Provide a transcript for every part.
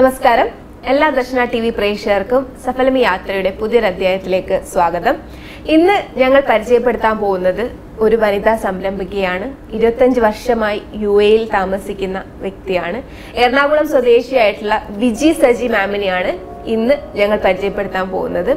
നമസ്കാരം. എല്ലാ ദർശന TV പ്രേക്ഷകർക്കും സഫലമി യാത്രയുടെ പുതിയൊരു അധ്യായത്തിലേക്ക് സ്വാഗതം. ഇന്ന് ഞങ്ങൾ പരിചയപ്പെടുത്താൻ പോകുന്നത് ഒരു വനിതാ സംരംഭകയാണ്. 25 വർഷമായി UAE താമസിക്കുന്ന വ്യക്തിയാണ്. എറണാകുളം സ്വദേശിയായിട്ടുള്ള വിജി സജി മാമിനെയാണ് ഇന്ന് ഞങ്ങൾ പരിചയപ്പെടുത്താൻ പോകുന്നത്.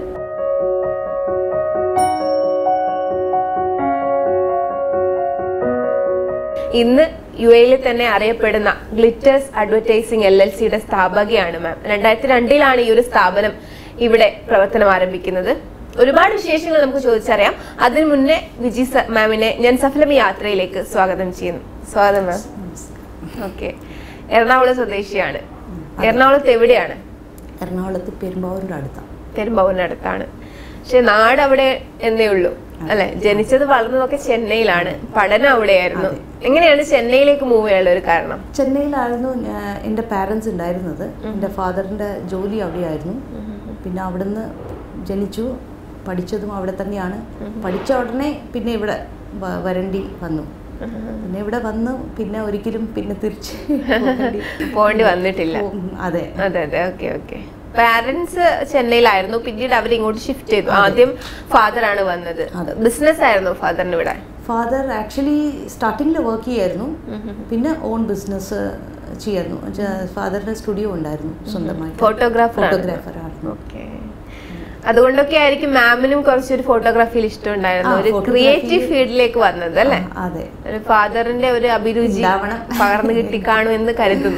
ഇന്ന് UAE തന്നെ അറിയപ്പെടുന്ന ഗ്ലിറ്റേഴ്സ് അഡ്വർടൈസിംഗ് LLCയുടെ സ്ഥാപകയാണ് മാം. 2002 ഈ ഒരു സ്ഥാപനം ഇവിടെ പ്രവർത്തനം ആരംഭിക്കുന്നത്. ഒരുപാട് വിശേഷങ്ങൾ നമുക്ക് ചോദിച്ചറിയാം. അതിനു മുന്നേ വിജി മാമിനെ ഞാൻ സഫലമി യാത്രയിലേക്ക് സ്വാഗതം ചെയ്യുന്നു. സ്വാഗതം മാം. ഓക്കെ, എറണാകുളം സ്വദേശിയാണ്. എറണാകുളത്ത് എവിടെയാണ്? എറണാകുളത്ത് പെരുമ്പാവൂരിനടുത്താണ്. പക്ഷെ നാട് അവിടെ എന്നേ ഉള്ളൂ അല്ലെ? ജനിച്ചത് വളർന്നതൊക്കെ ചെന്നൈയിലാണ്. പഠനം അവിടെയായിരുന്നു. എങ്ങനെയാണ് ചെന്നൈയിലേക്ക് മൂവ് ചെയ്യാനുള്ള ഒരു കാരണം? ചെന്നൈയിലായിരുന്നു എൻ്റെ പാരൻസ് ഉണ്ടായിരുന്നത്. എൻ്റെ ഫാദറിൻ്റെ ജോലി അവിടെയായിരുന്നു. പിന്നെ അവിടുന്ന് ജനിച്ചു, പഠിച്ചതും അവിടെ തന്നെയാണ്. പഠിച്ച ഉടനെ പിന്നെ ഇവിടെ വരേണ്ടി വന്നു. പിന്നെ ഇവിടെ വന്നു, പിന്നെ ഒരിക്കലും പിന്നെ തിരിച്ച് പോകേണ്ടി വന്നിട്ടില്ല. അതെ അതെ അതെ. Okay okay. പാരന്റ്സ് ചെന്നൈയിലായിരുന്നു, പിന്നീട് അവർ ഇങ്ങോട്ട് ഷിഫ്റ്റ് ചെയ്തു. ആദ്യം ഫാദറാണ് വന്നത്. ബിസിനസ് ആയിരുന്നു ഫാദറിന് ഇവിടെ? ഫാദർ ആക്ച്വലി സ്റ്റാർട്ടിങ്ങിൽ വർക്ക് ചെയ്യായിരുന്നു, പിന്നെ ഓൺ ബിസിനസ് ചെയ്യായിരുന്നു. ഫാദറിന്റെ സ്റ്റുഡിയോ ഉണ്ടായിരുന്നു സ്വന്തമായി. ഫോട്ടോഗ്രാഫറായിരുന്നു. ഓക്കെ. അതുകൊണ്ടൊക്കെ ആയിരിക്കും മാമിനും കുറച്ചൊരു ഫോട്ടോഗ്രാഫിയിൽ ഇഷ്ടം ഉണ്ടായിരുന്നു, ഒരു ക്രിയേറ്റീവ് ഫീൽഡിലേക്ക് വന്നത് അല്ലേ? അതെ, ഒരു ഫാദറിന്റെ ഒരു അഭിരുചി പകർന്നു കിട്ടിക്കാണും എന്ന് കരുതുന്നു.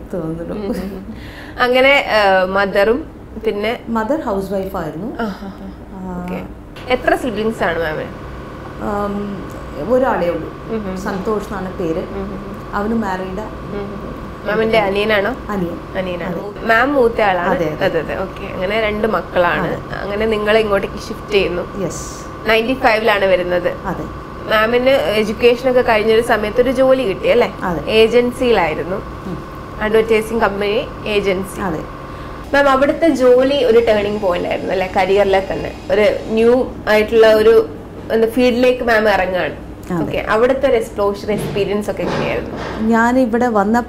അങ്ങനെ മദറും പിന്നെ മദർ ഹൗസ് വൈഫ് ആയിരുന്നു. എത്ര സിബ്ലിങ്സ് ആണ് മാമിന്? ഒരാളേ ഉള്ളൂ, സന്തോഷ് എന്നാണ് പേര്. അവന് മാരീഡ്. മാമിന്റെ അനിയനാണോ? അനിയനാണ്. മാം മൂത്ത ആളാണ്. അതെ അതെ. ഓക്കെ. അങ്ങനെ 2 മക്കളാണ്. അങ്ങനെ നിങ്ങൾ ഇങ്ങോട്ടേക്ക് ഷിഫ്റ്റ് ചെയ്യുന്നു. 95 വരുന്നത്. അതെ. മാമിന് എഡ്യൂക്കേഷൻ ഒക്കെ കഴിഞ്ഞൊരു സമയത്ത് ഒരു ജോലി കിട്ടി അല്ലേ? ഏജൻസിയിലായിരുന്നു, അഡ്വർടൈസിംഗ് കമ്പനി ഏജൻസി. അതെ മാം. അവിടുത്തെ ജോലി ഒരു ടേണിംഗ് പോയിന്റ് ആയിരുന്നു അല്ലെ? കരിയറിലെ തന്നെ ഒരു ന്യൂ ആയിട്ടുള്ള ഒരു ഫീൽഡിലേക്ക് മാം ഇറങ്ങുകയാണ്. അവിടുത്തെ ഒരു എക്സ്പീരിയൻസ് ഒക്കെ എങ്ങനെയായിരുന്നു? ഞാൻ ഇവിടെ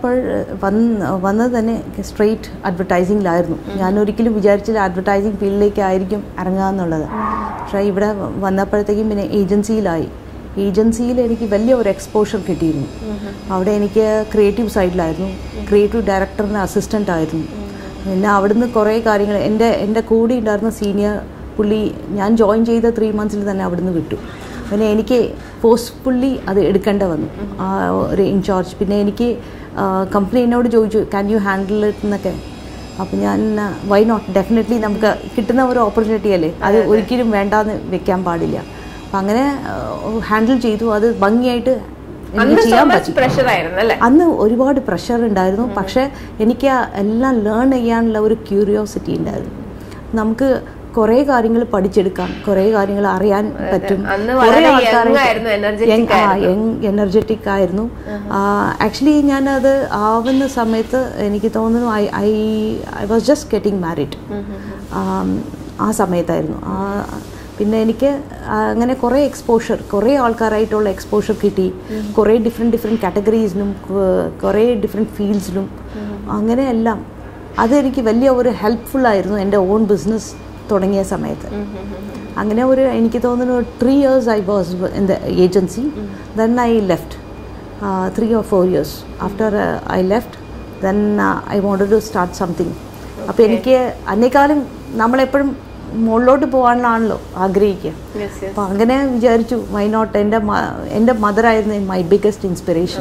വന്നത് തന്നെ സ്ട്രെയിറ്റ് അഡ്വർടൈസിംഗിലായിരുന്നു. ഞാൻ ഒരിക്കലും വിചാരിച്ചില്ല അഡ്വർടൈസിംഗ് ഫീൽഡിലേക്കായിരിക്കും ഇറങ്ങുക എന്നുള്ളത്. പക്ഷേ ഇവിടെ വന്നപ്പോഴത്തേക്കും പിന്നെ ഏജൻസിയിൽ എനിക്ക് വലിയ ഒരു എക്സ്പോഷർ കിട്ടിയിരുന്നു. അവിടെ എനിക്ക് ക്രിയേറ്റീവ് സൈഡിലായിരുന്നു, ക്രിയേറ്റീവ് ഡയറക്ടറിന് അസിസ്റ്റൻ്റ് ആയിരുന്നു. പിന്നെ അവിടുന്ന് കുറേ കാര്യങ്ങൾ എൻ്റെ കൂടെ ഉണ്ടായിരുന്ന സീനിയർ പുള്ളി ഞാൻ ജോയിൻ ചെയ്ത 3 months തന്നെ അവിടുന്ന് വിട്ടു. പിന്നെ എനിക്ക് ഫോഴ്സ്ഫുള്ളി അത് എടുക്കേണ്ട വന്നു, ആ ഒരു ഇൻചാർജ്. പിന്നെ എനിക്ക് കമ്പനി എന്നോട് ചോദിച്ചു, ക്യാൻ യു ഹാൻഡിൽ ഇറ്റ് എന്നൊക്കെ. അപ്പം ഞാൻ വൈ നോട്ട്, ഡെഫിനറ്റ്ലി നമുക്ക് കിട്ടുന്ന ഒരു ഓപ്പർച്യൂണിറ്റി അല്ലേ, അത് ഒരിക്കലും വേണ്ടാന്ന് വെക്കാൻ പാടില്ല. അപ്പം അങ്ങനെ ഹാൻഡിൽ ചെയ്തു. അത് ഭംഗിയായിട്ട് എനിക്ക് ചെയ്യാൻ പറ്റി. അന്ന് ഒരുപാട് പ്രഷർ ഉണ്ടായിരുന്നു, പക്ഷേ എനിക്ക് എല്ലാം ലേൺ ചെയ്യാനുള്ള ഒരു ക്യൂരിയോസിറ്റി ഉണ്ടായിരുന്നു. നമുക്ക് കുറേ കാര്യങ്ങൾ പഠിച്ചെടുക്കാം, കുറേ കാര്യങ്ങൾ അറിയാൻ പറ്റും. കുറേ ആൾക്കാർ എനർജറ്റിക് ആയിരുന്നു. ആക്ച്വലി ഞാനത് ആവുന്ന സമയത്ത് എനിക്ക് തോന്നുന്നു I was just getting married. ആ സമയത്തായിരുന്നു. പിന്നെ എനിക്ക് അങ്ങനെ കുറേ എക്സ്പോഷർ, കുറേ ആൾക്കാരായിട്ടുള്ള എക്സ്പോഷർ കിട്ടി. കുറേ ഡിഫറെൻറ്റ് കാറ്റഗറീസിലും കുറേ ഡിഫറെൻറ്റ് ഫീൽഡ്സിലും. അങ്ങനെയെല്ലാം അതെനിക്ക് വലിയ ഒരു ഹെൽപ്ഫുള്ളായിരുന്നു എൻ്റെ ഓൺ ബിസിനസ് തുടങ്ങിയ സമയത്ത്. അങ്ങനെ എനിക്ക് തോന്നുന്നു 3 years I was in the agency. Then I left 3 or 4 years. After I left then I wanted to start something. അപ്പോൾ എനിക്ക് അതിനേക്കാളും നമ്മളെപ്പോഴും മുകളിലോട്ട് പോകാനാണല്ലോ ആഗ്രഹിക്കുക. അപ്പം അങ്ങനെ വിചാരിച്ചു, വൈ നോട്ട്. എൻ്റെ മദറായിരുന്നു my biggest inspiration.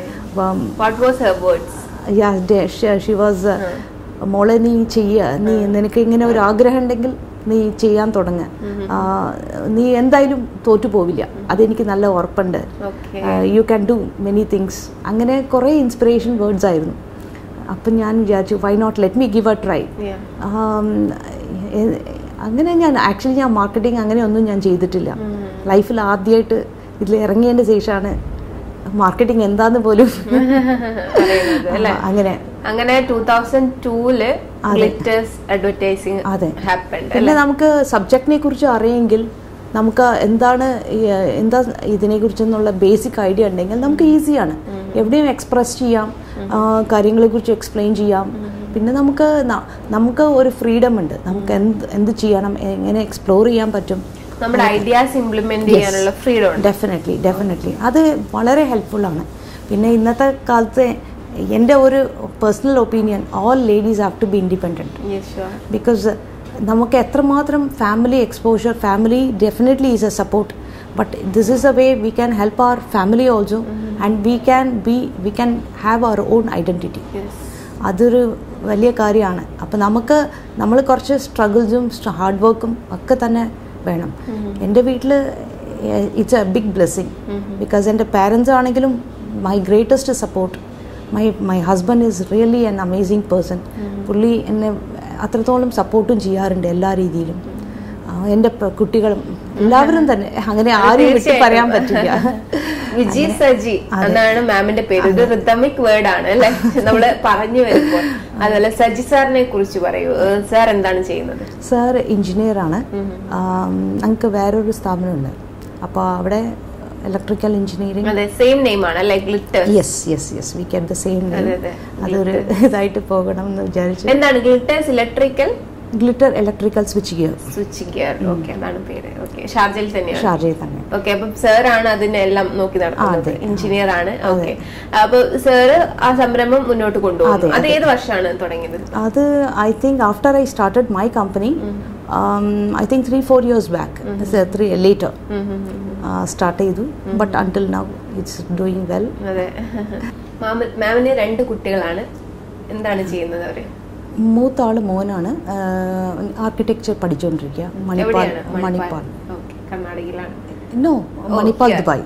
She was, മോളെ നീ നിനക്ക് ഇങ്ങനെ ഒരു ആഗ്രഹം ഉണ്ടെങ്കിൽ നീ ചെയ്യാൻ തുടങ്ങുക, നീ എന്തായാലും തോറ്റു പോവില്ല, അതെനിക്ക് നല്ല ഉറപ്പുണ്ട്, you can do many things. അങ്ങനെ കുറേ ഇൻസ്പിറേഷൻ വേർഡ്സ് ആയിരുന്നു. അപ്പം ഞാൻ വിചാരിച്ചു, why not, let me give a try. അങ്ങനെ ഞാൻ മാർക്കറ്റിംഗ് അങ്ങനെയൊന്നും ഞാൻ ചെയ്തിട്ടില്ല ലൈഫിൽ. ആദ്യമായിട്ട് ഇതിൽ ഇറങ്ങിയതിൻ്റെ ശേഷമാണ് മാർക്കറ്റിംഗ് എന്താന്ന് പോലും അങ്ങനെ 2002 ഗ്ലിറ്റേഴ്സ് അഡ്വർടൈസിംഗ്. അതെ. പിന്നെ നമുക്ക് സബ്ജക്റ്റിനെ കുറിച്ച് അറിയെങ്കിൽ, നമുക്ക് എന്താ ഇതിനെക്കുറിച്ചെന്നുള്ള ബേസിക് ഐഡിയ ഉണ്ടെങ്കിൽ നമുക്ക് ഈസിയാണ്. എവിടെയും എക്സ്പ്രസ് ചെയ്യാം, കാര്യങ്ങളെക്കുറിച്ച് എക്സ്പ്ലെയിൻ ചെയ്യാം. പിന്നെ നമുക്ക് ഒരു ഫ്രീഡം ഉണ്ട്, നമുക്ക് എന്ത് ചെയ്യണം, എങ്ങനെ എക്സ്പ്ലോർ ചെയ്യാൻ പറ്റും, നമ്മുടെ ഐഡിയാസ് ഇംപ്ലിമെന്റ് ചെയ്യാനുള്ള ഫ്രീഡം ഉണ്ട്. ഡെഫിനറ്റ്ലി അത് വളരെ ഹെൽപ്ഫുള്ളാണ്. പിന്നെ ഇന്നത്തെ കാലത്ത് എൻ്റെ ഒരു personal opinion, all ladies have to be independent. Because നമുക്ക് എത്രമാത്രം family exposure, family definitely is a support, but this is a way we can help our family also and we can have our own identity. അതൊരു വലിയ കാര്യമാണ്. അപ്പം നമ്മൾ കുറച്ച് സ്ട്രഗിൾസും hard വർക്കും ഒക്കെ തന്നെ വേണം. എൻ്റെ വീട്ടിൽ it's a big blessing because എൻ്റെ പാരൻസ് ആണെങ്കിലും my greatest support. My husband is really an amazing person. പുള്ളി എന്നെ അത്രത്തോളം സപ്പോർട്ടും ചെയ്യാറുണ്ട് എല്ലാ രീതിയിലും. എൻ്റെ കുട്ടികളും എല്ലാവരും തന്നെ, അങ്ങനെ ആരും വിട്ട് പറയാൻ പറ്റില്ല. വിജി സജി എന്നാണ് മാമിന്റെ പേര്. ഒരു റിതമിക് വേർഡ് ആണ് അല്ലെ നമ്മള് പറഞ്ഞു വരുമ്പോൾ. അതുപോലെ സജി സാറിനെ കുറിച്ച് പറയൂ. സാർ എന്താണ് ചെയ്യുന്നത്? സാർ എഞ്ചിനീയർ ആണ്. ഞങ്ങൾക്ക് വേറൊരു സ്ഥാപനമുണ്ട്, അപ്പൊ അവിടെ ഇലക്ട്രിക്കൽ എഞ്ചിനീയറിംഗ്. സെയിം നെയിം ആണ് അല്ലേ? Glitter. Yes we keep the same name. അതൊരു ഇതായിട്ട് പോകണം എന്ന് വിചാരിച്ചു. എന്താണ് Glitters? Glitter electrical switchgear. Okay, അതാണ് പേര്. ഓക്കെ, ഷാർജയിൽ തന്നെയാണ്. ഷാർജയിൽ തന്നെ. ഓക്കെ, അപ്പൊ സാർ ആണ് അതിനെല്ലാം നോക്കി നടത്തുന്നത്, എഞ്ചിനീയർ ആണ്. ഓക്കെ, അപ്പൊ സാറ് ആ സംരംഭം മുന്നോട്ട് കൊണ്ടുപോകും. അത് ഏത് വർഷമാണ് തുടങ്ങിയത്? അത് I think after I started my company, I think 3-4 years back, later start ചെയ്തു. But until now it's doing well. അതെ. മാമിന് 2 കുട്ടികളാണ്. എന്താണ് ചെയ്യുന്നത് അവര്? മൂത്ത ആള് മോനാണ്, ആർക്കിടെക്ചർ പഠിച്ചുകൊണ്ടിരിക്കുക. മണിപ്പാൽ. കർണാടകയിലാണ്. No, Manipal, Dubai.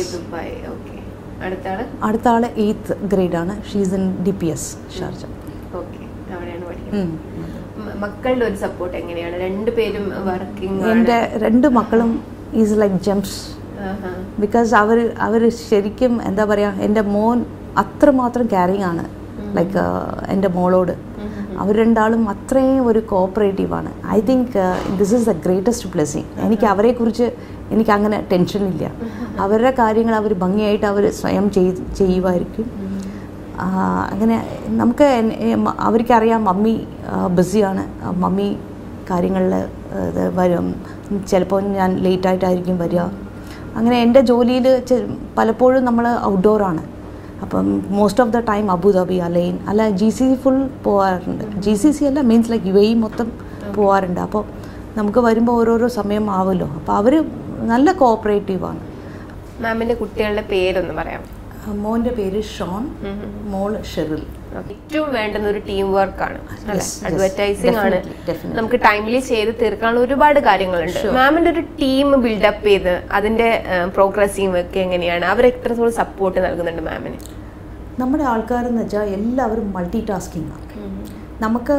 അടുത്ത ആള് 8th grade ആണ്. She's in DPS Sharjah. അവിടെയാണ് പഠിക്കുന്നത്. മക്കളുടെ ഒരു സപ്പോർട്ട് എങ്ങനെയാണ്? 2 പേരും വർക്കിംഗ്. എൻ്റെ 2 മക്കളും ഈസ് ലൈക്ക് ജംപ്സ്. ബിക്കോസ് അവർ ശരിക്കും എന്താ പറയുക, എൻ്റെ മോൻ അത്രമാത്രം കെയറിങ് ആണ് ലൈക്ക് എൻ്റെ മോളോട്. അവർ രണ്ടാളും അത്രയും ഒരു കോപ്പറേറ്റീവാണ്. I think this is the greatest blessing. അവരെക്കുറിച്ച് എനിക്ക് അങ്ങനെ ടെൻഷനില്ല. അവരുടെ കാര്യങ്ങൾ അവർ ഭംഗിയായിട്ട് അവർ സ്വയം ചെയ്യുമായിരിക്കും. അങ്ങനെ നമുക്ക് അവർക്കറിയാം മമ്മി ബിസിയാണ്, മമ്മി കാര്യങ്ങളിൽ വരും. ചിലപ്പോൾ ഞാൻ ലേറ്റായിട്ടായിരിക്കും വരിക. അങ്ങനെ എൻ്റെ ജോലിയിൽ പലപ്പോഴും നമ്മൾ ഔട്ട്ഡോറാണ്. അപ്പം most of the time Abu Dhabi അല്ല GCC ഫുൾ പോകാറുണ്ട്. GCC അല്ല, മീൻസ് ലൈക്ക് UAE മൊത്തം പോകാറുണ്ട്. അപ്പോൾ നമുക്ക് വരുമ്പോൾ ഓരോരോ സമയം ആവുമല്ലോ. അപ്പോൾ അവർ നല്ല കോഓപ്പറേറ്റീവാണ്. മാമിൻ്റെ കുട്ടികളുടെ പേരൊന്ന് പറയാം. മോൻ്റെ പേര് ഷോൺ, മോൾ ഷെറിൽ. ഏറ്റവും വേണ്ടുന്ന ഒരു ടീം വർക്കാണ്. അഡ്വർടൈസിംഗ് ആണ്. നമുക്ക് ടൈംലി ചെയ്ത് തീർക്കാനുള്ള ഒരുപാട് കാര്യങ്ങളുണ്ട്. മാമിന്റെ ഒരു ടീം ബിൽഡപ്പ് ചെയ്ത് അതിന്റെ പ്രോഗ്രസീവ് ഒക്കെ എങ്ങനെയാണ്? അവർ എത്രത്തോളം സപ്പോർട്ട് നൽകുന്നുണ്ട് മാമിന്? നമ്മുടെ ആൾക്കാരെന്ന് വെച്ചാൽ എല്ലാവരും മൾട്ടി ടാസ്കിംഗ് ആണ്. നമുക്ക്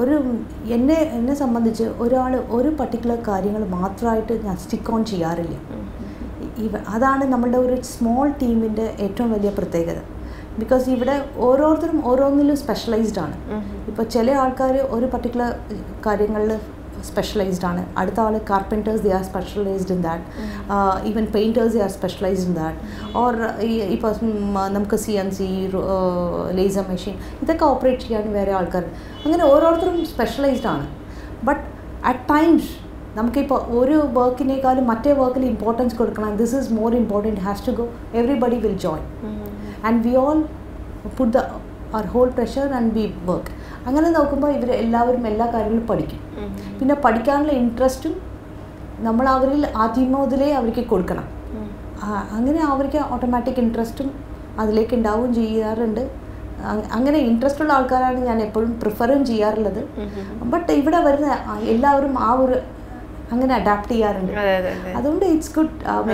എന്നെ സംബന്ധിച്ച് ഒരു പർട്ടിക്കുലർ കാര്യങ്ങൾ മാത്രമായിട്ട് ഞാൻ സ്റ്റിക്ക് ഓൺ ചെയ്യാറില്ല. അതാണ് നമ്മളുടെ ഒരു സ്മോൾ ടീമിൻ്റെ ഏറ്റവും വലിയ പ്രത്യേകത. ബിക്കോസ് ഇവിടെ ഓരോരുത്തരും ഓരോന്നിലും സ്പെഷ്യലൈസ്ഡ് ആണ്. ഇപ്പോൾ ചില ആൾക്കാർ ഒരു പർട്ടിക്കുലർ കാര്യങ്ങളിൽ സ്പെഷ്യലൈസ്ഡ് ആണ്. അടുത്ത ആൾ carpenters, they are specialised in that. Even painters, they are specialised in that. Or ഇപ്പോൾ നമുക്ക് CNC, ലേസർ മെഷീൻ ഇതൊക്കെ ഓപ്പറേറ്റ് ചെയ്യാൻ വേറെ ആൾക്കാർ. അങ്ങനെ ഓരോരുത്തരും സ്പെഷ്യലൈസ്ഡ് ആണ്. ബട്ട് അറ്റ് ടൈംസ് നമുക്കിപ്പോൾ ഒരു വർക്കിനേക്കാളും മറ്റേ വർക്കിൽ ഇമ്പോർട്ടൻസ് കൊടുക്കണം. This is more important, has to go. Everybody will join and we all put our whole pressure and we work. അങ്ങനെ നോക്കുമ്പോൾ എല്ലാവരും എല്ലാ കാര്യങ്ങളും പഠിക്കും. പിന്നെ പഠിക്കാനുള്ള ഇൻട്രസ്റ്റും നമ്മൾ അവരിൽ ആദ്യം മുതലേ അവർക്ക് കൊടുക്കണം. അങ്ങനെ അവർക്ക് ഓട്ടോമാറ്റിക് ഇൻട്രസ്റ്റും അതിലേക്ക് ഉണ്ടാവുകയും ചെയ്യാറുണ്ട്. അങ്ങനെ ഇൻട്രസ്റ്റ് ഉള്ള ആൾക്കാരാണ് ഞാൻ എപ്പോഴും പ്രിഫറും ചെയ്യാറുള്ളത്. ബട്ട് ഇവിടെ വരുന്ന എല്ലാവരും അങ്ങനെ അഡാപ്റ്റ് ചെയ്യാറുണ്ട്. അതുകൊണ്ട് it's good.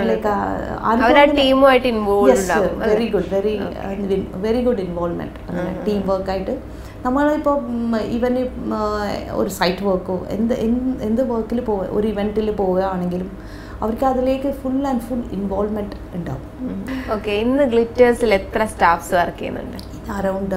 Very good involvement, team വർക്കായിട്ട്. നമ്മളിപ്പോൾ ഈവൻ ഒരു സൈറ്റ് വർക്കോ എന്ത് വർക്കിൽ ഒരു ഇവൻറ്റിൽ പോവുകയാണെങ്കിലും അവർക്ക് അതിലേക്ക് ഫുൾ ഇൻവോൾവ്മെന്റ് ഉണ്ടാവും. ഓക്കെ, ഇന്ന് ഗ്ലിറ്റേഴ്സിൽ എത്ര സ്റ്റാഫ്സ് വർക്ക് ചെയ്യുന്നുണ്ട്? Around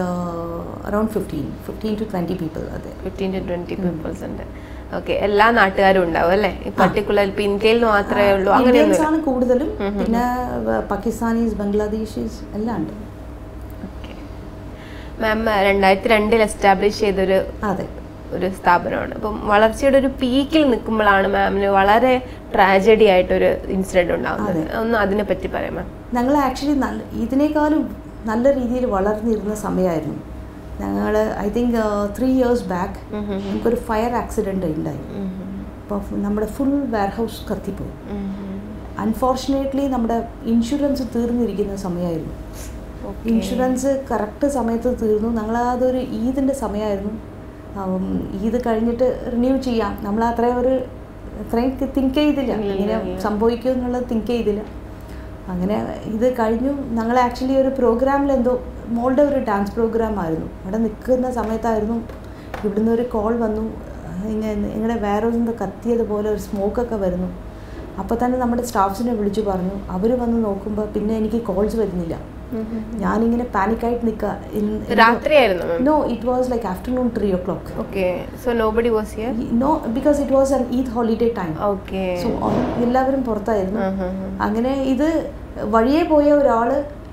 15 to 20 people. അതെ, 15 to 20 പീപ്പിൾസ് ഉണ്ട്. ഓക്കെ, എല്ലാ നാട്ടുകാരും ഉണ്ടാവും അല്ലേ? പർട്ടിക്കുലർ ഇപ്പൊ ഇന്ത്യയിൽ മാത്രമേ ഉള്ളൂ? അങ്ങനെയാണ് കൂടുതലും. പിന്നെ പാകിസ്ഥാനീസ്, ബംഗ്ലാദേശീസ് എല്ലാം ഉണ്ട്. മാം 2002 എസ്റ്റാബ്ലിഷ് ചെയ്തൊരു ഒരു സ്ഥാപനമാണ്. അപ്പം വളർച്ചയുടെ ഒരു പീക്കിൽ നിൽക്കുമ്പോഴാണ് മാമിന് വളരെ ട്രാജഡി ആയിട്ടൊരു ഇൻസിഡന്റ് ഉണ്ടാകുന്നത്. ഒന്ന് അതിനെ പറ്റി പറയാം മാം. ഞങ്ങൾ ആക്ച്വലി ഇതിനേക്കാളും നല്ല രീതിയിൽ വളർന്നിരുന്ന സമയമായിരുന്നു. ഞങ്ങൾ ഐ തിങ്ക് 3 years ബാക്ക് നമുക്കൊരു ഫയർ ആക്സിഡൻറ്റ് ഉണ്ടായി. അപ്പോൾ നമ്മുടെ ഫുൾ വെയർഹൗസ് കത്തിപ്പോയി. അൺഫോർച്ചുനേറ്റ്ലി നമ്മുടെ ഇൻഷുറൻസ് തീർന്നിരിക്കുന്ന സമയമായിരുന്നു. ഇൻഷുറൻസ് കറക്റ്റ് സമയത്ത് തീർന്നു. ഞങ്ങളതൊരു ഈദിൻ്റെ സമയമായിരുന്നു. ഈദ് കഴിഞ്ഞിട്ട് റിന്യൂ ചെയ്യാം, നമ്മൾ അത്രയും തിങ്ക് ചെയ്തില്ല ഇങ്ങനെ സംഭവിക്കും എന്നുള്ളത് തിങ്ക് ചെയ്തില്ല. അങ്ങനെ ഇത് കഴിഞ്ഞു. ഞങ്ങൾ ആക്ച്വലി ഒരു പ്രോഗ്രാമിൽ മോളുടെ ഒരു ഡാൻസ് പ്രോഗ്രാം ആയിരുന്നു. അവിടെ നിൽക്കുന്ന സമയത്തായിരുന്നു ഇവിടുന്ന് ഒരു കോൾ വന്നു, ഇങ്ങനെ വേറെ ഒന്ന് കത്തിയതുപോലെ ഒരു സ്മോക്കൊക്കെ വരുന്നു. അപ്പോൾ തന്നെ നമ്മുടെ സ്റ്റാഫ്സിനെ വിളിച്ചു പറഞ്ഞു. അവർ വന്ന് നോക്കുമ്പോൾ പിന്നെ എനിക്ക് കോൾസ് വരുന്നില്ല. ഞാനിങ്ങനെ പാനിക്കായിട്ട് നിൽക്കുക. No, it was like afternoon 3 o'clock. Okay, so nobody was here? No, because it was an Eid holiday time. Okay. So എല്ലാവരും പുറത്തായിരുന്നു. അങ്ങനെ ഇത് വഴിയെ പോയ ഒരാൾ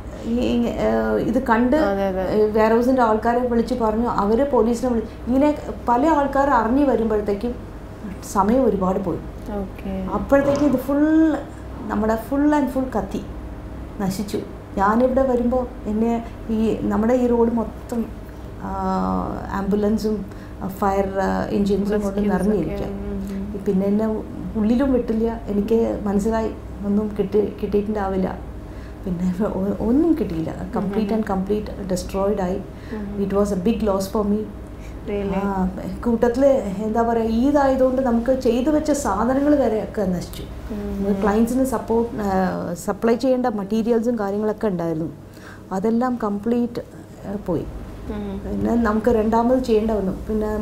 ഇത് കണ്ട് വെയർ ഹൗസിൻ്റെ ആൾക്കാരെ വിളിച്ച് പറഞ്ഞു. അവർ പോലീസിനെ ഇങ്ങനെ പല ആൾക്കാർ അറിഞ്ഞു വരുമ്പോഴത്തേക്കും സമയം ഒരുപാട് പോയി. അപ്പോഴത്തേക്കും ഇത് നമ്മുടെ ഫുൾ ആൻഡ് ഫുൾ കത്തി നശിച്ചു. ഞാനിവിടെ വരുമ്പോൾ നമ്മുടെ ഈ റോഡ് മൊത്തം ആംബുലൻസും ഫയർ എൻജിൻസും കൊണ്ട് നിറഞ്ഞിരിക്കാം. പിന്നെ എന്നെ ഉള്ളിലും വിട്ടില്ല. എനിക്ക് മനസ്സിലായി ഒന്നും കിട്ടിയിട്ടുണ്ടാവില്ല. പിന്നെ ഒന്നും കിട്ടിയില്ല. കംപ്ലീറ്റ് ഡിസ്ട്രോയിഡ് ആയി. It was a big loss for me. കൂട്ടത്തിൽ എന്താ പറയുക, ഈദായതുകൊണ്ട് നമുക്ക് ചെയ്തു വെച്ച സാധനങ്ങൾ വരെയൊക്കെ നശിച്ചു. ക്ലയൻസിന് സപ്ലൈ ചെയ്യേണ്ട മെറ്റീരിയൽസും കാര്യങ്ങളൊക്കെ ഉണ്ടായിരുന്നു. അതെല്ലാം കംപ്ലീറ്റ് പോയി. പിന്നെ നമുക്ക് രണ്ടാമത് ചെയ്യേണ്ട വന്നു. പിന്നെ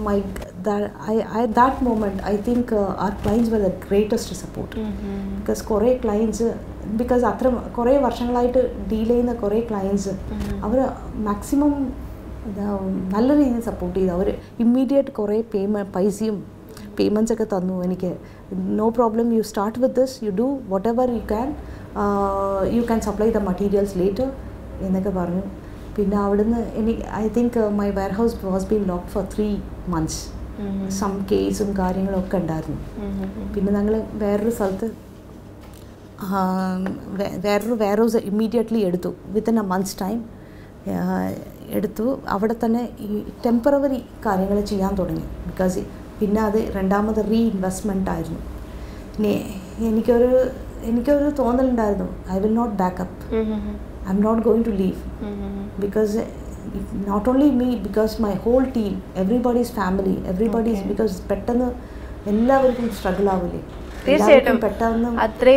that moment I think our clients were the greatest support. Because കുറേ ക്ലയൻസ് അത്ര കുറേ വർഷങ്ങളായിട്ട് ഡീൽ ചെയ്യുന്ന കുറേ ക്ലയൻസ് അവർ മാക്സിമം നല്ല രീതിയിൽ സപ്പോർട്ട് ചെയ്തു. അവർ ഇമ്മീഡിയറ്റ് കുറേ പേയ്മെൻറ്റ്സ് ഒക്കെ തന്നു എനിക്ക്. No problem, you start with this, you do whatever you can supply the materials later എന്നൊക്കെ പറഞ്ഞു. പിന്നെ അവിടുന്ന് I think my warehouse was been locked for 3 months. Some കേസും കാര്യങ്ങളൊക്കെ ഉണ്ടായിരുന്നു. പിന്നെ ഞങ്ങൾ വേറൊരു സ്ഥലത്ത് വേറൊരു വെയർ ഹൗസ് ഇമ്മീഡിയറ്റ്ലി എടുത്തു. വിത്തിൻ എ മന്ത്സ് ടൈം എടുത്തു. അവിടെ തന്നെ ഈ ടെമ്പററി കാര്യങ്ങൾ ചെയ്യാൻ തുടങ്ങി. ബിക്കോസ് പിന്നെ അത് രണ്ടാമത് റീഇൻവെസ്റ്റ്മെൻ്റ് ആയിരുന്നു. പിന്നെ എനിക്കൊരു തോന്നലുണ്ടായിരുന്നു, I will not back up, I'm not going to leave. Because not only me, because my whole team, everybody's family, everybody's, because പെട്ടെന്ന് എല്ലാവർക്കും സ്ട്രഗിൾ ആവില്ലേ. തീർച്ചയായിട്ടും പെട്ടെന്ന്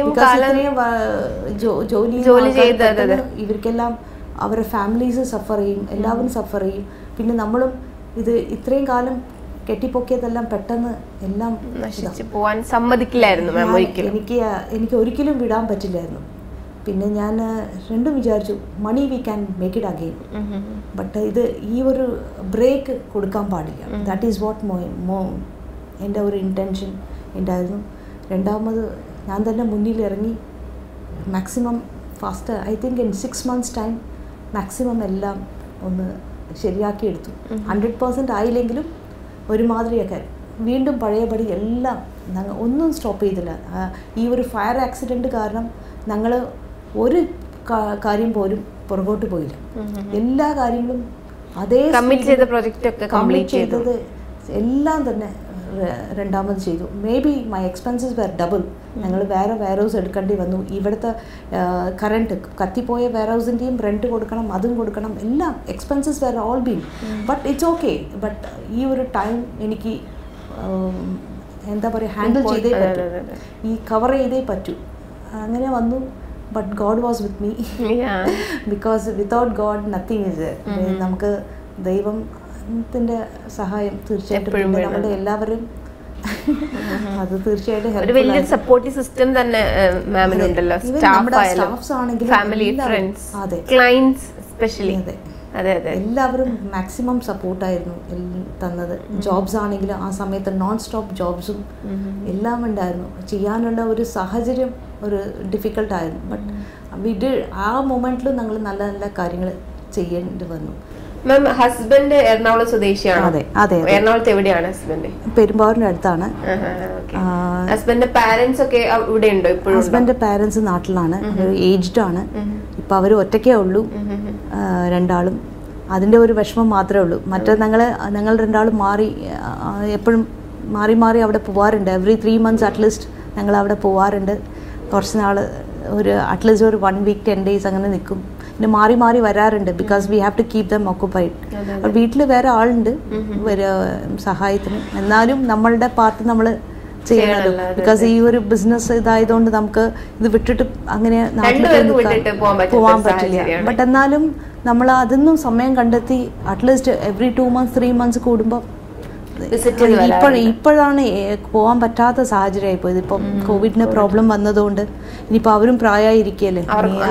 ജോലി ചെയ്ത് ഇവർക്കെല്ലാം അവരുടെ ഫാമിലീസ് സഫർ ചെയ്യും, എല്ലാവരും സഫർ ചെയ്യും. പിന്നെ നമ്മളും ഇത്രയും കാലം കെട്ടിപ്പൊക്കിയതെല്ലാം പെട്ടെന്ന് എല്ലാം നശിച്ചു പോവാൻ സമ്മതിക്കില്ലായിരുന്നു. എനിക്ക് ഒരിക്കലും വിടാൻ പറ്റില്ലായിരുന്നു. പിന്നെ ഞാൻ രണ്ടും വിചാരിച്ചു, money we can make it again, but ഈ ഒരു ബ്രേക്ക് കൊടുക്കാൻ പാടില്ല. ദാറ്റ് ഈസ് വാട്ട് എൻ്റെ ഒരു ഇൻറ്റൻഷൻ ഉണ്ടായിരുന്നു. രണ്ടാമത് ഞാൻ തന്നെ മുന്നിൽ ഇറങ്ങി maximum fast, I think in 6 months time maximum എല്ലാം ഒന്ന് ശരിയാക്കിയെടുത്തു. 100% ആയില്ലെങ്കിലും ഒരുമാതിരിയൊക്കെ വീണ്ടും പഴയപടി എല്ലാം ഒന്നും സ്റ്റോപ്പ് ചെയ്തില്ല. ഈ ഒരു ഫയർ ആക്സിഡൻറ്റ് കാരണം ഞങ്ങൾ ഒരു കാര്യം പോലും പുറകോട്ട് പോയില്ല. എല്ലാ കാര്യങ്ങളും അതേ കംപ്ലീറ്റ് ചെയ്തത് എല്ലാം തന്നെ രണ്ടാമത് ചെയ്തു. Maybe my expenses were double. ഞങ്ങൾ വേറെ വെയർ ഹൗസ് എടുക്കേണ്ടി വന്നു. ഇവിടുത്തെ കറണ്ട് കത്തിപ്പോയ വെയർ ഹൗസിൻ്റെയും റെൻറ്റ് കൊടുക്കണം, അതും കൊടുക്കണം, എല്ലാം expenses were all been. But it's okay. But ഈ ഒരു ടൈം എനിക്ക് എന്താ പറയുക, ഹാൻഡിൽ ചെയ്തേ പറ്റൂ, ഈ കവർ ചെയ്തേ പറ്റൂ. അങ്ങനെ വന്നു. But God was with me, because without God nothing is. നമുക്ക് ദൈവത്തിൻ്റെ സഹായം തീർച്ചയായിട്ടും നമ്മുടെ എല്ലാവരും അത് തീർച്ചയായിട്ടും ഒരു വലിയ സപ്പോർട്ടീവ് സിസ്റ്റം തന്നെ മാമിനുണ്ടല്ലോ. സ്റ്റാഫ്സ് ആണെങ്കിലും ഫാമിലി, ഫ്രണ്ട്സ്, ക്ലയന്റ്സ് എസ്പെഷ്യലി. അതെ, എല്ലാവരും മാക്സിമം സപ്പോർട്ടായിരുന്നു തന്നത്. ജോബ്സ് ആണെങ്കിലും ആ സമയത്ത് നോൺ സ്റ്റോപ്പ് ജോബ്സും എല്ലാം ഉണ്ടായിരുന്നു. ചെയ്യാനുള്ള ഒരു സാഹചര്യം ഒരു ഡിഫിക്കൽട്ടായിരുന്നു. ബട്ട് ആ മൊമെൻറ്റിലും ഞങ്ങൾ നല്ല നല്ല കാര്യങ്ങൾ ചെയ്യേണ്ടി വന്നു. മാം ഹസ്ബൻഡ് എറണാകുളം സ്വദേശിയാണോ? അതെ അതെ. എറണാകുളത്ത് എവിടെയാണ് ഹസ്ബൻഡ്? പെരുമ്പാവൂരിന്റെ അടുത്താണ്. ഹസ്ബൻഡിന്റെ പാരന്റ്സ് ഒക്കെ ഇവിടെ ഉണ്ടോ ഇപ്പോഴും? ഹസ്ബൻഡിന്റെ പാരന്റ്സ് നാട്ടിലാണ്, ഏജ്ഡ് ആണ്. ഇപ്പൊ അവര് ഒറ്റയ്ക്കേ ഉള്ളൂ, രണ്ടാളും. അതിന്റെ ഒരു വിഷമം മാത്രമേ ഉള്ളൂ. മറ്റേ ഞങ്ങൾ രണ്ടാളും എപ്പോഴും മാറി മാറി അവിടെ പോവാറുണ്ട്. എവറി 3 months അറ്റ്ലീസ്റ്റ് ഞങ്ങൾ അവിടെ പോവാറുണ്ട്. കുറച്ച് നാൾ അറ്റ്ലീസ്റ്റ് ഒരു 1 week 10 days അങ്ങനെ നിൽക്കും. പിന്നെ മാറി മാറി വരാറുണ്ട്. Because we have to keep them occupied. വീട്ടിൽ വേറെ ആളുണ്ട് സഹായത്തിന്. എന്നാലും നമ്മളുടെ പാർട്ട് നമ്മൾ ചെയ്യണമല്ലോ. ബിക്കോസ് ഈ ഒരു ബിസിനസ് ഇതായതുകൊണ്ട് നമുക്ക് ഇത് വിട്ടിട്ട് അങ്ങനെ പോവാൻ പറ്റില്ല. ബട്ട് എന്നാലും നമ്മൾ അതൊന്നും സമയം കണ്ടെത്തി അറ്റ്ലീസ്റ്റ് എവറി 2 months 3 months കൂടുമ്പോൾ ഇപ്പോഴാണ് പോവാൻ പറ്റാത്ത സാഹചര്യമായി പോയത്. ഇപ്പം കോവിഡിന് പ്രോബ്ലം വന്നതുകൊണ്ട് ഇനിയിപ്പോൾ അവരും പ്രായമായിരിക്കല്ലേ,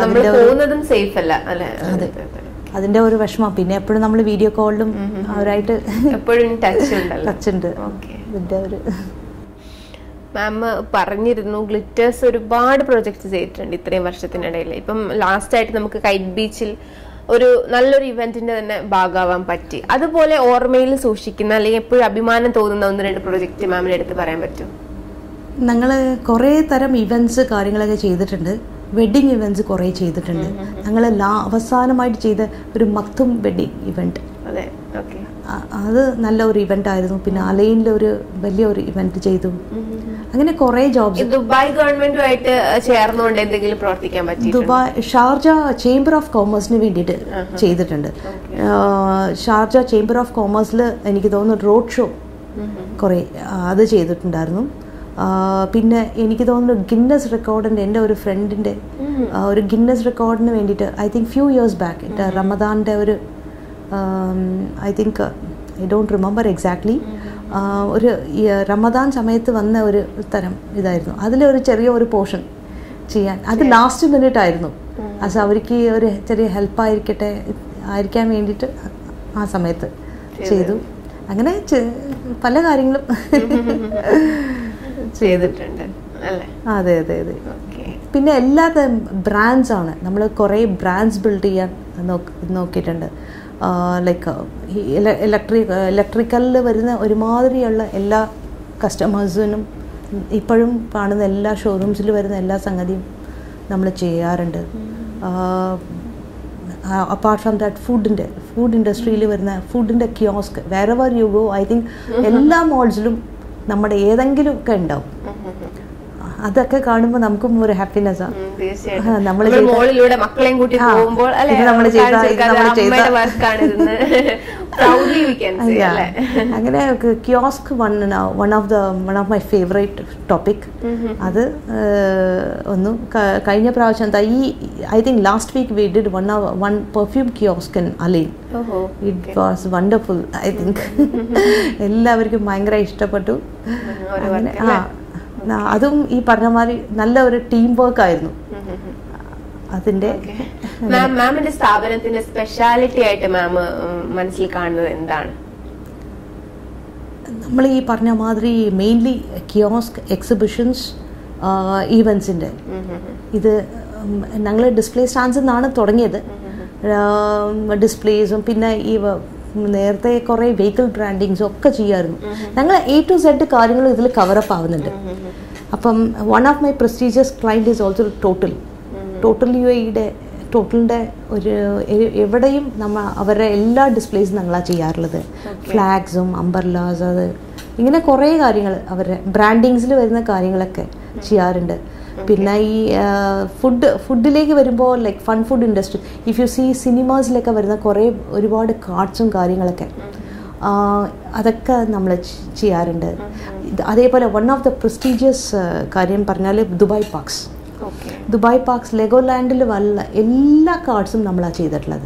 അതെ, അതിന്റെ ഒരു വിഷമം. പിന്നെ എപ്പോഴും നമ്മൾ വീഡിയോ കോളിലും അവരായിട്ട് എപ്പോഴും ടച്ച് ഉണ്ട്. ഇതിന്റെ ഒരു മാം പറഞ്ഞിരുന്നു ഗ്ലിറ്റേഴ്സ് ഒരുപാട് പ്രൊജക്ട്സ് ചെയ്തിട്ടുണ്ട് ഇത്രയും വർഷത്തിനിടയിൽ. ഇപ്പം ലാസ്റ്റ് ആയിട്ട് നമുക്ക് കൈറ്റ് ബീച്ചിൽ ഒരു നല്ലൊരു ഇവന്റിന്റെ തന്നെ ഭാഗമാവാൻ പറ്റി. അതുപോലെ ഓർമ്മയിൽ സൂക്ഷിക്കുന്ന അല്ലെങ്കിൽ എപ്പോഴും അഭിമാനം തോന്നുന്ന 1-2 പ്രൊജക്ട് മാമിന്റെ അടുത്ത് പറയാൻ പറ്റും? ഞങ്ങൾ കുറേ തരം ഇവന്റ്സ് കാര്യങ്ങളൊക്കെ ചെയ്തിട്ടുണ്ട്. വെഡിങ് ഇവന്റ്സ് കുറേ ചെയ്തിട്ടുണ്ട്. ഞങ്ങൾ അവസാനമായിട്ട് ചെയ്ത ഒരു മക്തും വെഡിങ് ഇവന്റ്, അത് നല്ല ഒരു ഇവന്റ് ആയിരുന്നു. പിന്നെ അലൈനിൽ ഒരു വലിയൊരു ഇവന്റ് ചെയ്തു. അങ്ങനെ കുറെ ജോബ്സ്. ദുബായ് ഗവൺമെന്റുമായിട്ട് ചേർന്നുകൊണ്ട് എന്തെങ്കിലും പ്രവർത്തിക്കാൻ പറ്റി? ദുബായ് ഷാർജ ചേംബർ ഓഫ് കോമേഴ്സിന് വേണ്ടിയിട്ട് ചെയ്തിട്ടുണ്ട്. ഷാർജ ചേംബർ ഓഫ് കോമേഴ്സിൽ എനിക്ക് തോന്നുന്നു റോഡ് ഷോ കുറെ അത് ചെയ്തിട്ടുണ്ടായിരുന്നു. പിന്നെ എനിക്ക് തോന്നുന്നു ഗിന്നസ് റെക്കോർഡിൻ്റെ, എൻ്റെ ഒരു ഫ്രണ്ടിൻ്റെ ഒരു ഗിന്നസ് റെക്കോർഡിന് വേണ്ടിയിട്ട് I think few years back റമദാൻ്റെ ഒരു I think I don't remember exactly, ഒരു റമദാൻ സമയത്ത് വന്ന ഒരു തരം ഇതായിരുന്നു. അതിലൊരു ചെറിയ പോർഷൻ ചെയ്യാൻ, അത് ലാസ്റ്റ് മിനിറ്റ് ആയിരുന്നു. അത് അവർക്ക് ഒരു ചെറിയ ആയിരിക്കാൻ വേണ്ടിയിട്ട് ആ സമയത്ത് ചെയ്തു. അങ്ങനെ പല കാര്യങ്ങളും ചെയ്തിട്ടുണ്ട്. അതെ അതെ അതെ. പിന്നെ എല്ലാത്തരം ബ്രാൻഡ്സ് ആണ്, നമ്മൾ കുറേ ബ്രാൻഡ്സ് ബിൽഡ് ചെയ്യാൻ നോക്കിയിട്ടുണ്ട്. ലൈക്ക് ഇലക്ട്രിക്കലിൽ വരുന്ന ഒരുമാതിരിയുള്ള എല്ലാ കസ്റ്റമേഴ്സിനും ഇപ്പോഴും കാണുന്ന എല്ലാ ഷോറൂംസിൽ വരുന്ന എല്ലാ സംഗതിയും നമ്മൾ ചെയ്യാറുണ്ട്. അപ്പാർട്ട് ഫ്രം ദാറ്റ് ഫുഡ് ഇൻഡസ്ട്രിയിൽ വരുന്ന ഫുഡിൻ്റെ kiosk wherever you go, I think എല്ലാ മോൾസിലും നമ്മുടെ ഏതെങ്കിലും ഒക്കെ ഉണ്ടാവും. അതൊക്കെ കാണുമ്പോൾ നമുക്കും ഒരു ഹാപ്പിനെസ്സാണ്. അങ്ങനെ kiosk one of my favourite topic. അത് ഒന്നും കഴിഞ്ഞ പ്രാവശ്യം I think last week we did one perfume kiosk in Al Ain. It was wonderful. I think എല്ലാവർക്കും ഭയങ്കര ഇഷ്ടപ്പെട്ടു. അതും ഈ പറഞ്ഞ മാതിരി നല്ല ഒരു ടീം വർക്ക് ആയിരുന്നു. അതിന്റെ മാമിന്റെ സ്ഥാപനത്തിന്റെ സ്പെഷ്യാലിറ്റി ആയിട്ട് മാം മനസ്സിൽ കാണുന്നത് എന്താണ്? നമ്മൾ ഈ പറഞ്ഞ മാതിരി മെയിൻലി കിയോസ്ക്, എക്സിബിഷൻസ്, ഈവൻസിന്റെ ഇത് ഞങ്ങൾ ഡിസ്പ്ലേ സ്റ്റാൻഡ്സിൽ നിന്നാണ് തുടങ്ങിയത്. ഡിസ്പ്ലേസും പിന്നെ ഈ നേരത്തെ കുറേ വെഹിക്കിൾ ബ്രാൻഡിങ്സും ഒക്കെ ചെയ്യായിരുന്നു. ഞങ്ങൾ A to Z കാര്യങ്ങൾ ഇതിൽ കവറപ്പ് ആവുന്നുണ്ട്. അപ്പം one of my prestigious client is also total UAEയുടെ ടോട്ടലിൻ്റെ ഒരു എവിടെയും അവരുടെ എല്ലാ ഡിസ്പ്ലേസും ഞങ്ങളാണ് ചെയ്യാറുള്ളത്. ഫ്ലാഗ്സും അംബർലാസ്, അത് ഇങ്ങനെ കുറേ കാര്യങ്ങൾ അവരുടെ ബ്രാൻഡിങ്സിൽ വരുന്ന കാര്യങ്ങളൊക്കെ ചെയ്യാറുണ്ട്. പിന്നെ ഈ ഫുഡിലേക്ക് വരുമ്പോൾ like food industry, if you see സിനിമാസിലൊക്കെ വരുന്ന ഒരുപാട് കാർഡ്സും കാര്യങ്ങളൊക്കെ അതൊക്കെ നമ്മൾ ചെയ്യാറുണ്ട്. അതേപോലെ വൺ ഓഫ് ദ പ്രസ്റ്റീജിയസ് കാര്യം പറഞ്ഞാൽ ദുബായ് പാർക്സ് ലെഗോലാൻഡിൽ വല്ല എല്ലാ കാർഡ്സും നമ്മളാണ് ചെയ്തിട്ടുള്ളത്.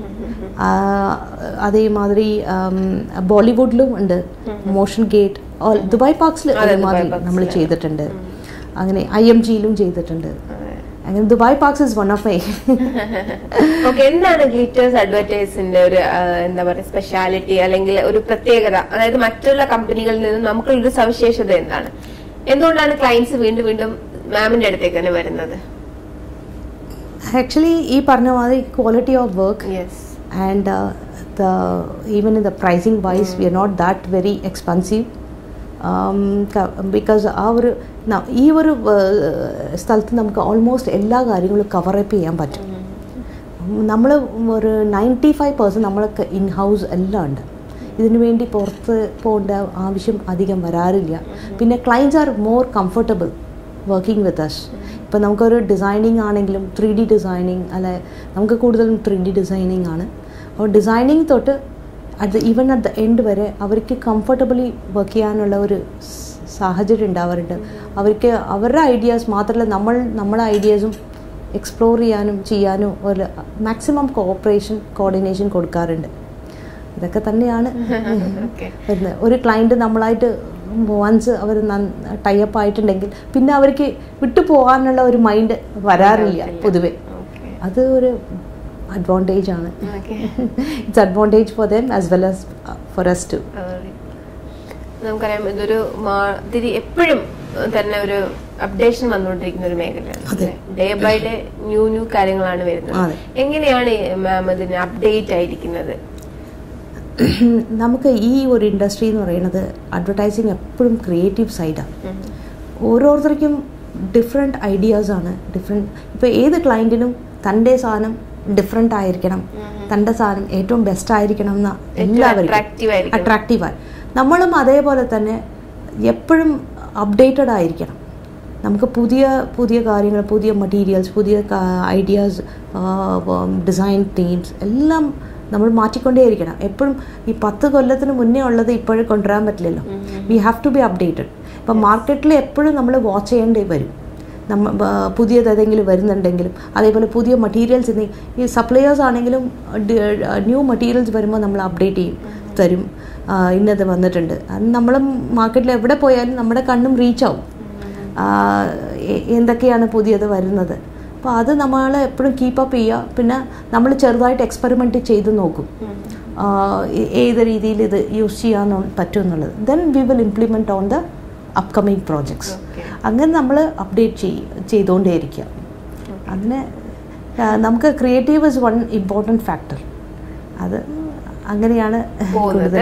അതേമാതിരി ബോളിവുഡിലും ഉണ്ട്, മോഷൻ ഗേറ്റ്, ദുബായ് പാർക്സിൽ അതേമാതിരി നമ്മൾ ചെയ്തിട്ടുണ്ട്. അങ്ങനെ IMGയിലും ചെയ്തിട്ടുണ്ട്. അങ്ങനെ Dubai parks is one of my. എന്താണ് ഗ്ലിറ്റേഴ്സ് അഡ്വർടൈസിന്റെ ഒരു എന്താ പറയുക സ്പെഷ്യാലിറ്റി അല്ലെങ്കിൽ ഒരു പ്രത്യേകത? അതായത് മറ്റുള്ള കമ്പനികളിൽ നിന്നും നമുക്കുള്ളൊരു സവിശേഷത എന്താണ്? എന്തുകൊണ്ടാണ് ക്ലയൻസ് വീണ്ടും വീണ്ടും മാമിന്റെ അടുത്തേക്ക് തന്നെ വരുന്നത്? ആക്ച്വലി ഈ പറഞ്ഞ മാതിരി quality of work and even in the pricing wise we are not that very expensive, because ഈ ഒരു സ്ഥലത്ത് നമുക്ക് ഓൾമോസ്റ്റ് എല്ലാ കാര്യങ്ങളും കവറപ്പ് ചെയ്യാൻ പറ്റും. നമ്മൾ ഒരു 95% നമ്മൾക്ക് ഇൻ ഹൗസ് എല്ലാം ഉണ്ട്. ഇതിനു വേണ്ടി പുറത്ത് പോകേണ്ട ആവശ്യം അധികം വരാറില്ല. പിന്നെ clients are more comfortable working with us. ഇപ്പം നമുക്കൊരു ഡിസൈനിങ് ആണെങ്കിലും 3D ഡിസൈനിങ് അല്ലെ, നമുക്ക് കൂടുതലും 3D ഡിസൈനിങ് ആണ്. അപ്പോൾ ഡിസൈനിങ് തൊട്ട് ഈവൻ അറ്റ് ദ എൻഡ് വരെ അവർക്ക് കംഫർട്ടബിളി വർക്ക് ചെയ്യാനുള്ള ഒരു സാഹചര്യം ഉണ്ടാവാറുണ്ട്. അവർക്ക് അവരുടെ ഐഡിയാസ് മാത്രമല്ല നമ്മുടെ ഐഡിയാസും എക്സ്പ്ലോർ ചെയ്യാനും ഒരു മാക്സിമം കോർഡിനേഷൻ കൊടുക്കാറുണ്ട്. ഇതൊക്കെ തന്നെയാണ് വരുന്നത്. ഒരു ക്ലയൻറ്റ് നമ്മളായിട്ട് വൺസ് അവർ ടൈപ്പ് ആയിട്ടുണ്ടെങ്കിൽ പിന്നെ അവർക്ക് വിട്ടു പോകാനുള്ള ഒരു മൈൻഡ് വരാറില്ല പൊതുവെ. അത് ഒരു അഡ്വാൻറ്റേജ് ആണ്. It's advantage for them as well as for us too. നമുക്കറിയാം ഇതൊരു എപ്പോഴും തന്നെ ഒരു അപ്ഡേഷൻ വന്നുകൊണ്ടിരിക്കുന്ന ഒരു മേഖലയാണ്. ഡേ ബൈ ഡേ ന്യൂ കാര്യങ്ങളാണ് വരുന്നത്. എങ്ങനെയാണ് മാം ഇതിന് അപ്ഡേറ്റ് ആയിരിക്കുന്നത്? നമുക്ക് ഈ ഒരു ഇൻഡസ്ട്രി എന്ന് പറയുന്നത് അഡ്വർടൈസിങ് എപ്പോഴും ക്രിയേറ്റീവ് സൈഡാണ്. ഓരോരുത്തർക്കും ഡിഫറെൻറ്റ് ഐഡിയാസാണ്. ഇപ്പോൾ ഏത് ക്ലയൻറ്റിനും തൻ്റെ സാധനം ഡിഫറെൻ്റ് ആയിരിക്കണം, തൻ്റെ സാധനം ഏറ്റവും ബെസ്റ്റ് ആയിരിക്കണം എന്ന എല്ലാവർക്കും അട്രാക്റ്റീവായി. നമ്മളും അതേപോലെ തന്നെ എപ്പോഴും അപ്ഡേറ്റഡ് ആയിരിക്കണം. നമുക്ക് പുതിയ കാര്യങ്ങൾ, പുതിയ മെറ്റീരിയൽസ്, പുതിയ ഐഡിയാസ്, ഡിസൈൻ തീംസ് എല്ലാം നമ്മൾ മാറ്റിക്കൊണ്ടേയിരിക്കണം. എപ്പോഴും ഈ 10 കൊല്ലത്തിന് മുന്നേ ഉള്ളത് ഇപ്പോഴും കൊണ്ടുവരാൻ പറ്റില്ലല്ലോ. We have to be updated. ഇപ്പം മാർക്കറ്റിൽ എപ്പോഴും നമ്മൾ വാച്ച് ചെയ്യേണ്ടി വരും. പുതിയതെന്തെങ്കിലും വരുന്നുണ്ടെങ്കിലും അതേപോലെ പുതിയ മെറ്റീരിയൽസ് ഈ സപ്ലയേഴ്സ് ആണെങ്കിലും ന്യൂ മെറ്റീരിയൽസ് വരുമ്പോൾ നമ്മൾ അപ്ഡേറ്റ് തരും. ഇന്നത് വന്നിട്ടുണ്ട്. അത് നമ്മൾ മാർക്കറ്റിൽ എവിടെ പോയാലും നമ്മുടെ കണ്ണും റീച്ചാവും എന്തൊക്കെയാണ് പുതിയത് വരുന്നത്. അപ്പോൾ അത് നമ്മൾ എപ്പോഴും കീപ്പപ്പ് ചെയ്യുക. പിന്നെ നമ്മൾ ചെറുതായിട്ട് എക്സ്പെരിമെൻറ്റ് ചെയ്ത് നോക്കും ഏത് രീതിയിൽ ഇത് യൂസ് ചെയ്യാൻ പറ്റും എന്നുള്ളത്. Then we will implement on the upcoming projects. അങ്ങനെ നമ്മൾ അപ്ഡേറ്റ് ചെയ്തുകൊണ്ടേയിരിക്കുക. അങ്ങനെ നമുക്ക് creative is one important factor. അത് അങ്ങനെയാണ് കൂടുതൽ.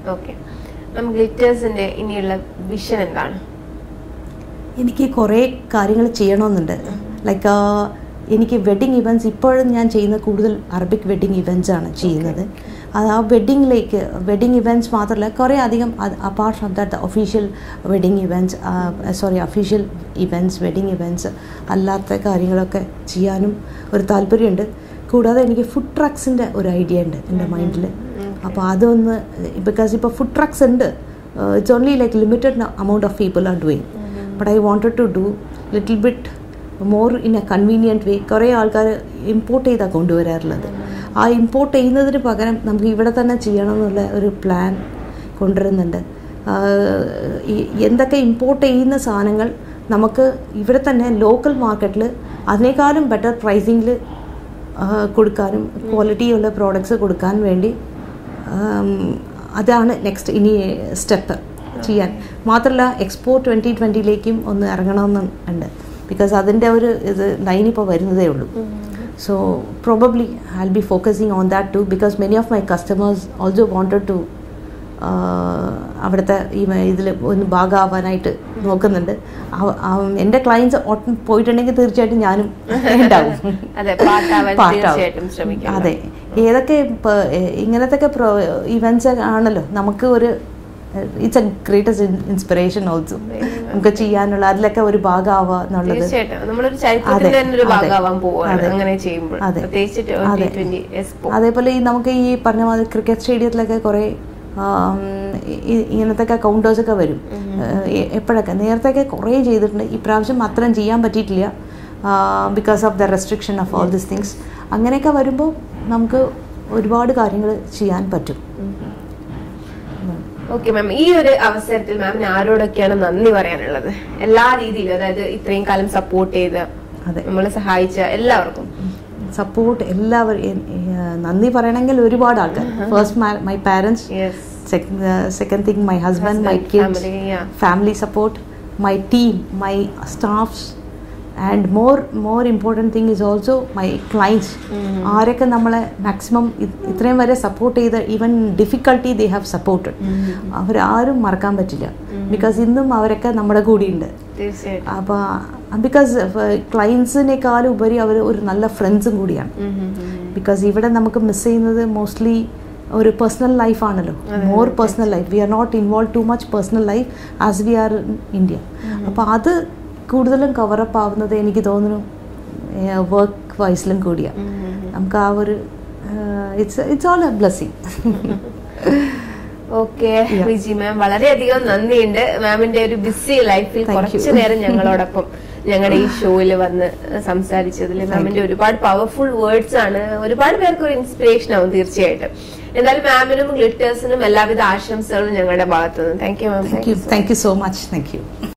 ഇനിയുള്ള വിഷൻ എന്താണ്? എനിക്ക് കുറേ കാര്യങ്ങൾ ചെയ്യണമെന്നുണ്ട്. ലൈക്ക് എനിക്ക് വെഡിങ് ഇവൻറ്റ്സ് ഇപ്പോഴും ഞാൻ ചെയ്യുന്ന കൂടുതൽ അറബിക് വെഡിങ് ഇവൻറ്റ്സ് ആണ് ചെയ്യുന്നത്. അത് ആ വെഡിങ് ഇവൻറ്റ്സ് മാത്രമല്ല കുറേ അധികം apart from that official wedding events wedding events അല്ലാത്ത കാര്യങ്ങളൊക്കെ ചെയ്യാനും ഒരു താല്പര്യമുണ്ട്. കൂടാതെ എനിക്ക് ഫുഡ് ട്രക്സിൻ്റെ ഒരു ഐഡിയ ഉണ്ട് എൻ്റെ മൈൻഡിൽ. അപ്പോൾ അതൊന്ന് ബിക്കോസ് ഇപ്പോൾ ഫുഡ് ട്രക്സ് ഉണ്ട്, it's only like limited amount of people are doing, but I wanted to do little bit more in a convenient way. കുറേ ആൾക്കാർ ഇമ്പോർട്ട് ചെയ്താണ് കൊണ്ടുവരാറുള്ളത്. ആ ഇമ്പോർട്ട് ചെയ്യുന്നതിന് പകരം നമുക്ക് ഇവിടെ തന്നെ ചെയ്യണം എന്നുള്ള ഒരു പ്ലാൻ കൊണ്ടുവരുന്നുണ്ട്. എന്തൊക്കെ ഇമ്പോർട്ട് ചെയ്യുന്ന സാധനങ്ങൾ നമുക്ക് ഇവിടെ തന്നെ ലോക്കൽ മാർക്കറ്റിൽ അതിനേക്കാളും ബെറ്റർ പ്രൈസിങ്ങിൽ കൊടുക്കാനും ക്വാളിറ്റിയുള്ള പ്രോഡക്ട്സ് കൊടുക്കാൻ വേണ്ടി അതാണ് നെക്സ്റ്റ് ഇനി സ്റ്റെപ്പ് ചെയ്യാൻ. മാത്രമല്ല എക്സ്പോ 2020 ഒന്ന് ഇറങ്ങണമെന്നുണ്ട്. ബിക്കോസ് അതിൻ്റെ ഒരു ലൈൻ ഇപ്പോൾ വരുന്നതേ ഉള്ളൂ. So probably I'll be focusing on that too, because many of my customers also wanted to അവിടുത്തെ ഇതിൽ ഒന്ന് ഭാഗമാവാനായിട്ട് നോക്കുന്നുണ്ട്. എൻ്റെ ക്ലയൻസ് പോയിട്ടുണ്ടെങ്കിൽ തീർച്ചയായിട്ടും ഞാനും ഉണ്ടാവും. അതെ, ഏതൊക്കെ ഇങ്ങനത്തെ ഇവൻറ്റ്സ് ആണല്ലോ നമുക്ക് ഒരു it's a greatest inspiration also നമുക്ക് ചെയ്യാനുള്ള അതിലൊക്കെ ഒരു ഭാഗമാവുക എന്നുള്ളത്. അതേപോലെ ഈ നമുക്ക് ഈ പറഞ്ഞ മാതിരി ക്രിക്കറ്റ് സ്റ്റേഡിയത്തിലൊക്കെ കുറേ ഇങ്ങനത്തെ കൗണ്ടേഴ്സൊക്കെ വരും. എപ്പോഴൊക്കെ നേരത്തെയൊക്കെ കുറേ ചെയ്തിട്ടുണ്ട്. ഈ പ്രാവശ്യം അത്രയും ചെയ്യാൻ പറ്റിയിട്ടില്ല because of the restriction of all these things. അങ്ങനെയൊക്കെ വരുമ്പോൾ നമുക്ക് ഒരുപാട് കാര്യങ്ങൾ ചെയ്യാൻ പറ്റും. ഓക്കെ മാം, ഈ ഒരു അവസരത്തിൽ മാമിന് ആരോടൊക്കെയാണ് നന്ദി പറയാനുള്ളത്? എല്ലാ രീതിയിലും, അതായത് ഇത്രയും കാലം സപ്പോർട്ട് ചെയ്ത് നമ്മളെ സഹായിച്ച എല്ലാവർക്കും. സപ്പോർട്ട് എല്ലാവരും നന്ദി പറയണമെങ്കിൽ ഒരുപാട് ആൾക്കാർ. First my parents, second thing my husband, my kids, family support, my team, my staffs, and more important thing is also my clients. ആരൊക്കെ നമ്മളെ മാക്സിമം ഇത്രയും വരെ സപ്പോർട്ട് ചെയ്ത, even difficulty they have supported, അവരാരും മറക്കാൻ പറ്റില്ല. ബിക്കോസ് ഇന്നും അവരൊക്കെ നമ്മുടെ കൂടെയുണ്ട്. അപ്പോൾ ബിക്കോസ് ക്ലയൻസിനേക്കാളും ഉപരി അവർ ഒരു നല്ല ഫ്രണ്ട്സും കൂടിയാണ്. ബിക്കോസ് ഇവിടെ നമുക്ക് മിസ് ചെയ്യുന്നത് മോസ്റ്റ്ലി ഒരു പേഴ്സണൽ ലൈഫാണല്ലോ, more personal life. We are not involve too much personal life as we are in India. അപ്പോൾ അത് കൂടുതലും കവറപ്പ് ആവുന്നത് എനിക്ക് തോന്നുന്നു വർക്ക് വൈസിലും കൂടിയാണ്. നമുക്ക് ആ ഒരു it's all a blessing. Okay Viji ma'am, വളരെയധികം നന്ദിയുണ്ട്. മാമിന്റെ ഒരു ബിസി ലൈഫിൽ കുറച്ചു നേരം ഞങ്ങളോടൊപ്പം ഞങ്ങളുടെ ഈ ഷോയിൽ വന്ന് സംസാരിച്ചതിൽ. മാമിന്റെ ഒരുപാട് പവർഫുൾ വേർഡ്സ് ആണ്, ഒരുപാട് പേർക്ക് ഒരു ഇൻസ്പിറേഷൻ ആവും തീർച്ചയായിട്ടും. എന്തായാലും മാമിനും ഗ്ലിറ്റേഴ്സിനും എല്ലാവിധ ആശംസകളും ഞങ്ങളുടെ ഭാഗത്തുനിന്ന്. Thank you ma'am. Thank you so much. Thank U.